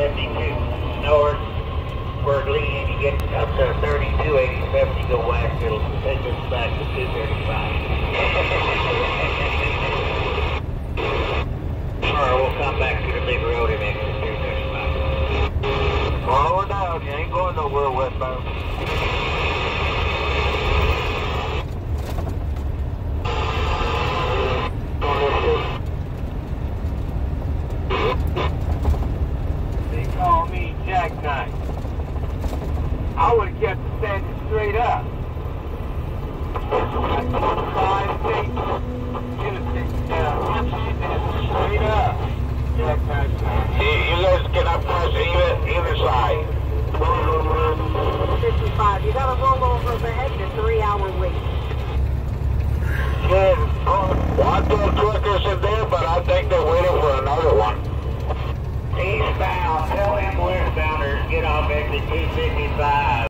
72 north. We're leading, you get up to 3287, you go west, it'll take us back to 235. Or we'll come back to the big road and exit 235. Slow her down, you ain't going nowhere westbound. They call me Jackknife. I would have kept it standing straight up. I told 5 feet. Get it down. Straight up. Jackknife. You guys get up close either side. 55. You gotta roll over the head to 3-hour wait. Good. One more truckers in there, but I think they're waiting for another one. Eastbound, tell them westbounders get off exit 255.